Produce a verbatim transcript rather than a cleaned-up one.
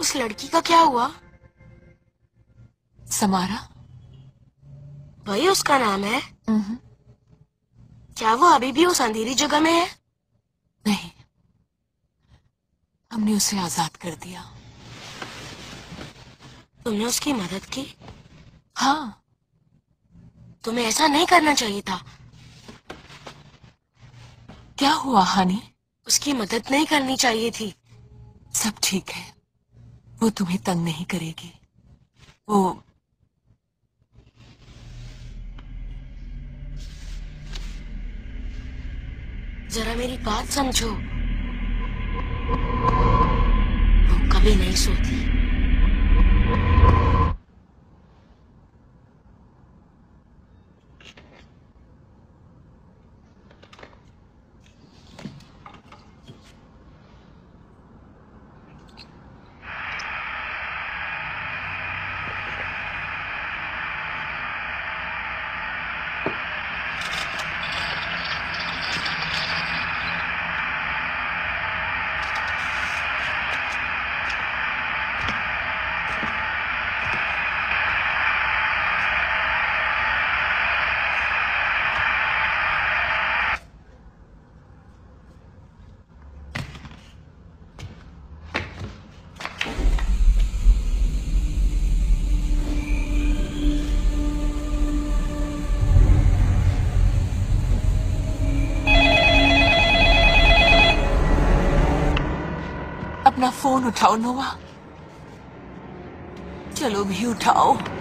उस लड़की का क्या हुआ? समारा। वही उसका नाम है? क्या वो अभी भी उस अंधेरी जगह में है? नहीं, हमने उसे आजाद कर दिया। तुमने उसकी मदद की? हाँ। तुम्हें ऐसा नहीं करना चाहिए था। क्या हुआ हानी? उसकी मदद नहीं करनी चाहिए थी। सब ठीक है, वो तुम्हें तंग नहीं करेगी। वो जरा मेरी बात समझो। वो कभी नहीं सोती। अपना फोन उठाओ नोवा। चलो भी उठाओ।